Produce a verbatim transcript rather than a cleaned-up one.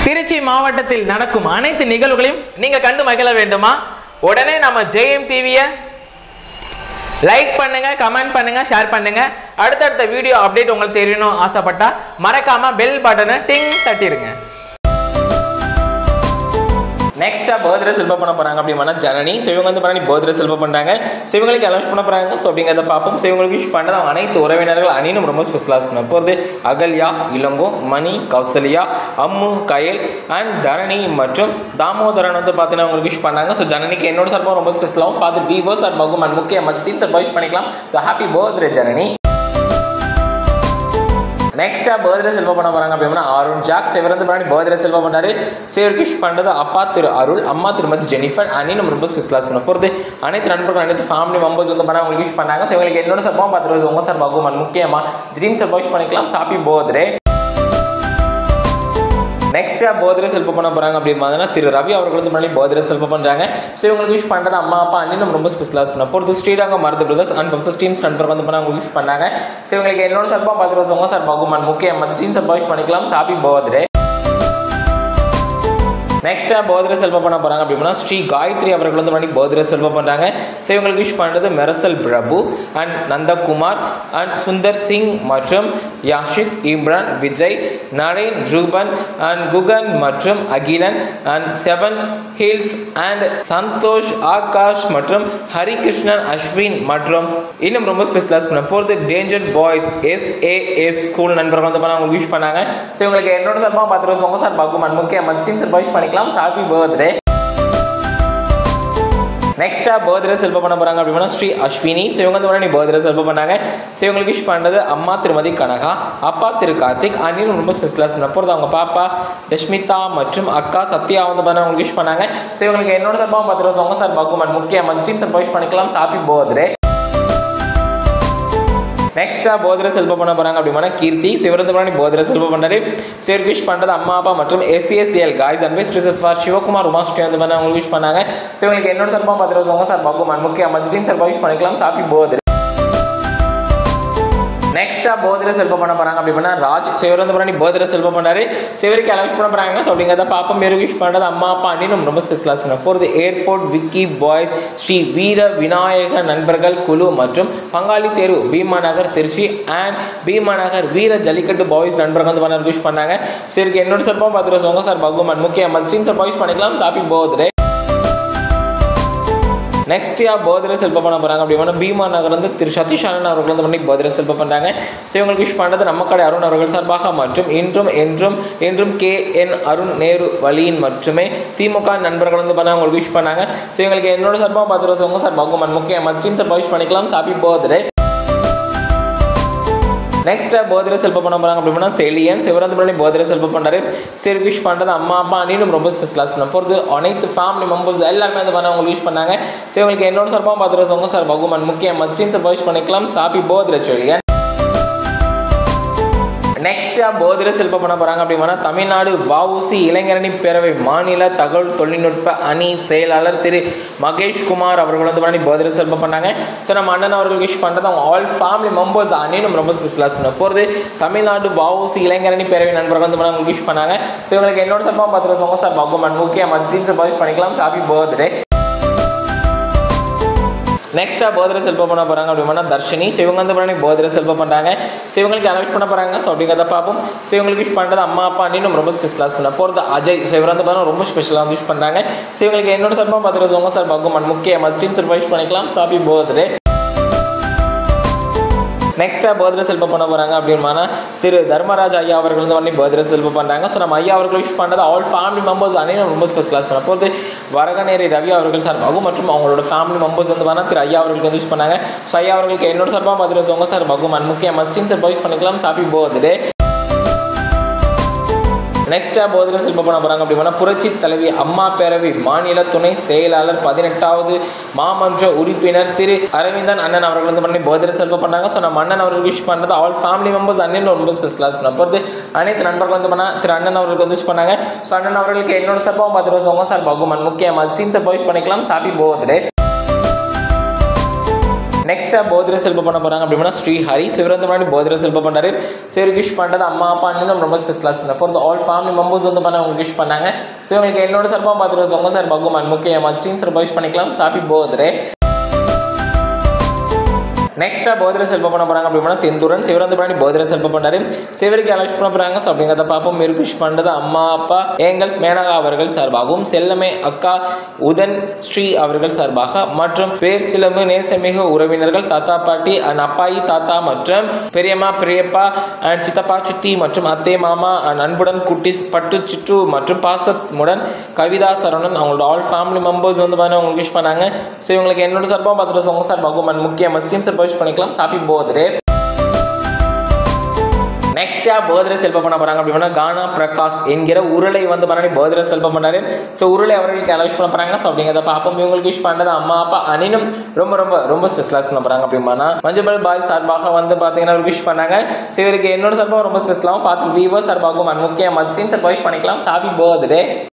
திருச்சி மாவட்டத்தில் நடக்கும் அனைத்து நிகழ்வுகளையும் நீங்க கண்டு மகிழ வேண்டுமா? உடனே நம்ம ஜேஎம் டிவியை லைக் பண்ணுங்க, கமெண்ட் பண்ணுங்க, ஷேர் பண்ணுங்க. அடுத்தடுத்த வீடியோ அப்டேட் உங்களுக்கு தெரியணும் ஆசைப்பட்டா மறக்காம பெல் பட்டனை டிங் தட்டிடுங்க. நெக்ஸ்டா பர்த்டே செலிப்ரேட் பண்ண போறாங்க அப்படின்னா ஜனனி. ஸோ இவங்க வந்து பண்ணி பர்த்டே செலிப்ரேட் பண்றாங்க. ஸோ இவங்களுக்கு அனௌன்ஸ் பண்ண போறாங்க. ஸோ அப்படிங்கிறத பார்ப்போம். ஸோ இவங்களுக்கு விஷ் பண்ணது அவங்க அனைத்து உறவினர்கள் அணினும் ரொம்ப ஸ்பெஷலாக பண்ண போகிறது அகல்யா, இளங்கோ, மணி, கௌசல்யா, அம்மு, கயல் அண்ட் தரணி மற்றும் தாமோதரன் வந்து பார்த்தீங்கன்னா அவங்களுக்கு விஷ் பண்ணாங்க. ஸோ ஜனனிக்கு என்னோட சார்பாக ரொம்ப ஸ்பெஷலாகவும் பார்த்து பிஓ சார் பகும் அண்ட் முக்கிய மற்ற டீம் சார் விஷ் பண்ணிக்கலாம். So happy birthday Janani. நெக்ஸ்டா பர்த்டே செல்வ பண்ண போறாங்க அப்படின்னா அருண் ஜாக். இவர் வந்து பர்த்டே செல்வ பண்ணாரு. சேவர் விஷ் பண்ணது அப்பா திரு அருள், அம்மா திருமதி ஜெனிஃபர் அனி நம்ம ரொம்ப ஸ்பெஷலாக பண்ண போகிறது அனைத்து நண்பர்கள் அனைத்து ஃபேமிலி மெம்பர்ஸ் வந்து பண்ண உங்களுக்கு விஷ் பண்ணாங்க. ஸோ இவங்களுக்கு என்னோட சார்பாக பார்த்துருவது உங்க சார் பகுமான் முக்கியமாக ட்ரீம் சார் விஷ் பண்ணிக்கலாம். Happy birthday. நெக்ஸ்டா பர்த்டே செல்வ பண்ண போறாங்க அப்படின்னா திரு ரவி அவர்கள் வந்து முன்னாடி பர்த்டே செல்வ பண்றாங்க. ஸோ இவங்களுக்கு விஷ் பண்றது அம்மா அப்பா அண்ணி நம்ம ரொம்ப ஸ்பெஷலாக பண்ண போகிறது ஸ்ரீரங்கம் மருது பிரதர்ஸ் அண்ட் பப்சஸ் டீம்ஸ் நண்பர் வந்து பண்ண உங்களுக்கு விஷ் பண்ணாங்க. ஸோ இவங்களுக்கு என்னோட சார்பாக பார்த்துருவது உங்க சார் பகுமான் முக்கிய மற்ற டீம் சார் விஷ் பண்ணிக்கலாம். Happy birthday. நெக்ஸ்டா பர்த்டே செல்வ பண்ண போறாங்க அப்படின்னா ஸ்ரீ காயத்ரி அவர்கள் வந்து பண்ணி பர்த்டே செல்வ பண்றாங்க. ஸோ இவங்களுக்கு விஷ் பண்ணுறது மெரசல் பிரபு அண்ட் நந்தகுமார் அண்ட் சுந்தர் சிங் மற்றும் யாஷிக், இம்ரான், விஜய், நரேன், ரூபன் அண்ட் குகன் மற்றும் Akilan and seven hills and Santhosh, Akash மற்றும் ஹரிகிருஷ்ணன், அஸ்வின் மற்றும் இன்னும் ரொம்ப ஸ்பெஷலாக பண்ண போகிறது டேஞ்சர் பாய்ஸ் எஸ்ஏஎஸ் ஸ்கூல் நண்பர்கள் வந்து அவங்களுக்கு விஷ் பண்ணாங்க. ஸோ இவங்களுக்கு என்னோட சார்பாக பார்த்துருவோம் உங்க சார் பகுமான் முக்கிய மற்ற சார் விஷ் பண்ணி ஹாப்பி பர்த்டே. நெக்ஸ்டா பர்த்டே செல்வ பண்ண போறாங்க அப்படின்னா ஸ்ரீ அஸ்வினி. ஸோ இவங்க வந்து முன்னாடி பர்த்டே செல்வ பண்ணாங்க. ஸோ இவங்களுக்கு விஷ் பண்ணுறது அம்மா திருமதி கனகா, அப்பா திரு கார்த்திக் அண்ணியும் ரொம்ப ஸ்பெஷலாக பண்ண போகிறது அவங்க பாப்பா ஜஸ்மிதா மற்றும் அக்கா சத்யா வந்து பண்ண அவங்களுக்கு விஷ் பண்ணாங்க. ஸோ இவங்களுக்கு என்னோட சார்பாக பார்த்துருவோம் உங்க சார் பகுமான் முக்கிய மற்ற டீம் சார் விஷ் பண்ணிக்கலாம். Happy birthday. நெக்ஸ்டா பர்த்டே செல்வ பண்ண போறாங்க அப்படின்னா கீர்த்தி. ஸோ இவர் வந்து பர்த்டே செல்வ பண்ணாரு. ஸோ இவருக்கு விஷ் பண்ணுறது அம்மா அப்பா மற்றும் எஸ்சிஎஸ்எல் காய்ஸ் அண்ட் பெஸ்ட் ரிசர்ஸ் ஃபார் சிவகுமார் உமாஸ்ரீ வந்து பண்ண அவங்களுக்கு விஷ் பண்ணாங்க. ஸோ இவங்களுக்கு என்னோட சார்பாக பார்த்துருவோம் உங்க சார் பகுமான் முக்கிய மற்ற டீம் சார் விஷ் பண்ணிக்கலாம். Happy birthday. நெக்ஸ்டா பர்த்டே செல்வ பண்ண போறாங்க அப்படின்னா ராஜ். ஸோ இவர் வந்து பண்ணி பர்த்டே செல்வ பண்ணாரு. ஸோ இவருக்கு அலௌன்ஸ் பண்ண போறாங்க. ஸோ அப்படிங்கிறத பாப்பம் இவருக்கு விஷ் பண்ணுறது அம்மா அப்பா அண்ணி நம்ம ரொம்ப ஸ்பெஷலாக பண்ண போகிறது ஏர்போர்ட் விக்கி பாய்ஸ் ஸ்ரீ வீர விநாயக நண்பர்கள் குழு மற்றும் பங்காளி தேர்வு பீமா நகர் திருச்சி அண்ட் பீமா நகர் வீர ஜல்லிக்கட்டு பாய்ஸ் நண்பர்கள் வந்து பண்ண விஷ் பண்ணாங்க. ஸோ இவருக்கு என்னோட சார்பாக பார்த்துருவோம் உங்க சார் பகுமான் முக்கிய மற்ற டீம் சார் விஷ் பண்ணிக்கலாம். Happy birthday. நெக்ஸ்ட் யா பர்த்டே செல்வ பண்ண போறாங்க அப்படின்னா பீமா நகர் வந்து திரு சதீஷ் அண்ணன் அவர்கள் வந்து பண்ணி பர்த்டே செல்வ பண்றாங்க. ஸோ இவங்களுக்கு விஷ் பண்ணுறது நம்ம கடை அருண் அவர்கள் சார்பாக மற்றும் இன்றும் என்றும் என்றும் கே என் அருண் நேரு வழியின் மட்டுமே திமுக நண்பர்கள் வந்து பண்ண அவங்களுக்கு விஷ் பண்ணாங்க. ஸோ இவங்களுக்கு என்னோட சார்பாக பார்த்துருவோம் உங்க சார் பகுமான் முக்கிய மற்ற டீம் சார் விஷ் பண்ணிக்கலாம். Happy birthday. நெக்ஸ்டா பர்த்டே செல்வ பண்ண போறாங்க அப்படின்னா செலியன். இவர் வந்து பண்ணி பர்த்டே செல்வ பண்ணாரு. சரி விஷ் பண்ணுறது அம்மா அப்பா அண்ணியும் ரொம்ப ஸ்பெஷலாக பண்ண போகிறது அனைத்து ஃபேமிலி மெம்பர்ஸ் எல்லாருமே வந்து பண்ண அவங்களுக்கு விஷ் பண்ணாங்க. ஸோ இவங்களுக்கு என்னோட சார்பாக பார்த்துருவோம் உங்க சார் பகுமான் முக்கிய மற்ற டீம் சார் விஷ் பண்ணிக்கலாம். ஹாப்பி பர்த்டே செலியன். நெக்ஸ்டா பர்த்டே செல்வ பண்ண போறாங்க அப்படின்னா தமிழ்நாடு வஉசி இளைஞரணி பேரவை மாநில தகவல் தொழில்நுட்ப அணி செயலாளர் திரு மகேஷ் குமார் அவர்கள் வந்து பண்ணி பர்த்டே செல்வ பண்ணாங்க. ஸோ நம்ம அண்ணன் அவர்கள் விஷ் பண்ணுறது அவங்க ஆல் ஃபேமிலி மெம்பர்ஸ் அணியும் ரொம்ப ஸ்பெஷலாக பண்ண போகிறது தமிழ்நாடு வஉசி இளைஞரணி பேரவை நண்பர்கள் வந்து பண்ண அவங்களுக்கு விஷ் பண்ணாங்க. ஸோ இவங்களுக்கு என்னோட சார்பாக பார்த்துருவோம் உங்க சார் பகுமான் முக்கிய மற்ற டீம் சார் விஷ் பண்ணிக்கலாம். Happy birthday. நெக்ஸ்டா பர்த்டே செல்வ பண்ண போறாங்க அப்படின்னா தர்ஷினி. ஸோ இவங்க வந்து பண்ணி பர்த்டே செல்வ பண்றாங்க. ஸோ இவங்களுக்கு அனௌன்ஸ் பண்ண போறாங்க. ஸோ அப்படிங்கிறத பார்ப்போம். ஸோ இவங்களுக்கு விஷ் பண்ணுறது அம்மா அப்பா அண்ணியும் ரொம்ப ஸ்பெஷலாக பண்ண போகிறது அஜய். ஸோ இவர் வந்து பார்த்தா ரொம்ப ஸ்பெஷலாக விஷ் பண்ணுறாங்க. ஸோ இவங்களுக்கு என்னோட சார்பாக பார்த்துருவோம் உங்க சார் பகுமான் முக்கிய மற்ற டீம் சார் விஷ் பண்ணிக்கலாம். Happy birthday. நெக்ஸ்டா பர்த்டே செல்வ பண்ண போறாங்க அப்படின்னா திரு தர்மராஜ் ஐயா அவர்கள் வந்து பண்ணி பர்த்டே செல்வ பண்றாங்க. ஸோ நம்ம ஐயா அவர்கள் விஷ் பண்ணுறது ஆல் ஃபேமிலி மெம்பர்ஸ் அனைவரும் ரொம்ப ஸ்பெஷலாக பண்ண போகிறது வரகநேரி ரவி அவர்கள் சார்பாகவும் மற்றும் அவங்களோட ஃபேமிலி மெம்பர்ஸ் வந்து பண்ணால் திரு ஐயா அவர்களுக்கு வந்து விஷ் பண்ணாங்க. ஸோ ஐயா அவர்களுக்கு என்னோட சார்பாக பார்த்துட்டு உங்க சார் பகுமான் முக்கிய மஸ்ட் டீம் சார் விஷ் பண்ணிக்கலாம். Happy birthday. நெக்ஸ்டா பர்த்டே செல்வ பண்ண போறாங்க அப்படின்னா புரட்சி தலைவி அம்மா பேரவை மாநில துணை செயலாளர் பதினெட்டாவது மாமன்ற உறுப்பினர் திரு அரவிந்தன் அண்ணன் அவர்கள் வந்து பண்ணி பர்த்டே செல்வ பண்ணாங்க. ஸோ நம்ம அண்ணன் அவர்கள் விஷ் பண்ணுறது ஆல் ஃபேமிலி மெம்பர்ஸ் அண்ணன் ரொம்ப ஸ்பெஷலாக பண்ண போகிறது அனைத்து நண்பர்கள் வந்து பண்ண திரு அண்ணன் அவர்களுக்கு வந்து விஷ் பண்ணாங்க. ஸோ அண்ணன் அவர்களுக்கு என்னோட சார்பாகவும் பார்த்துட்டு உங்க சார் பகுமான் முக்கிய மஸ்ட் டீம் சார் விஷ் பண்ணிக்கலாம். Happy birthday. நெக்ஸ்ட்டாக பர்த்டே செலிப்ரேட் பண்ண போகிறாங்க அப்படின்னா ஸ்ரீ ஹரி. ஸோ இவர் வந்து முன்னாடி பர்த்டே செலிப்ரேட் பண்ணுறாரு. ஸோ இவருக்கு விஷ் பண்ணுறது அம்மா அப்பா இன்னும் ரொம்ப ஸ்பெஷலாக பண்ண போகிறது ஆல் ஃபேமிலி மெம்பர்ஸ் வந்து பண்ண உங்களுக்கு விஷ் பண்ணாங்க. ஸோ இவங்களுக்கு என்னோட சார்பாக பார்த்துட்டு உங்கள் சார் பகுமான் முக்கிய ஸ்ட்ரீம் சார் விஷ் பண்ணிக்கலாம். Happy birthday. நெக்ஸ்ட்டாக பர்த்டே செலிப்ரேட் பண்ண போகிறாங்க அப்படின்னா செந்தூரன். சிவர் வந்து பண்ணி பர்த்டே செலிப்ரேட் பண்ணாரு. சிவருக்கு எல்லாம் விஷ் பண்ண போகிறாங்க. ஸோ அப்படிங்கிறத பார்ப்போம். இவருக்கு விஷ் பண்ணுறது அம்மா அப்பா ஏங்கல்ஸ் மேனகா அவர்கள் சார்பாகவும் செல்லமே அக்கா உதன் ஸ்ரீ அவர்கள் சார்பாக மற்றும் பேர் சிலம்பு நேசமிகு உறவினர்கள் தாத்தா பாட்டி அண்ட் அப்பாயி தாத்தா மற்றும் பெரியம்மா பெரியப்பா அண்ட் சித்தப்பா சித்தி மற்றும் அத்தை மாமா அண்ட் அன்புடன் குட்டி பட்டு சிட்டு மற்றும் பாசமுடன் கவிதா சரவணன் அவங்களோட ஆல் ஃபேமிலி மெம்பர்ஸ் வந்து பண்ண அவங்களுக்கு விஷ் பண்ணாங்க. ஸோ இவங்களுக்கு என்னோட சார்பாக பார்த்துட்டு உங்கள் சார்பாகவும் அண்ட் முக்கிய மஸ்டீம் சார் பண்ணிக்கலாம். Happy birthday. நெக்ஸ்டா பர்த்டே செலிப்ரேட் பண்ண போறாங்க அப்படின்னா கானா பிரகாஷ் என்கிற உருளை வந்து பண்ணி பர்த்டே செலிப்ரேட் பண்ணாரு. ஸோ உருளை அவர்களுக்கு எல்லாம் விஷ் பண்ண போறாங்க. ஸோ அப்படிங்கிறத பார்ப்போம். இவங்களுக்கு விஷ் பண்ணது அம்மா அப்பா அனினும் ரொம்ப ரொம்ப ரொம்ப ஸ்பெஷலாக பண்ண போறாங்க அப்படின்னா மஞ்சள் பாய் சார்பாக வந்து பார்த்தீங்கன்னா விஷ் பண்ணாங்க. ஸோ இவருக்கு என்னோட சார்பாக ரொம்ப ஸ்பெஷலாகவும் பார்த்து வீவர் சார்பாகவும் முக்கிய மஸ்டீம் சார் விஷ் பண்ணிக்கலாம். Happy birthday.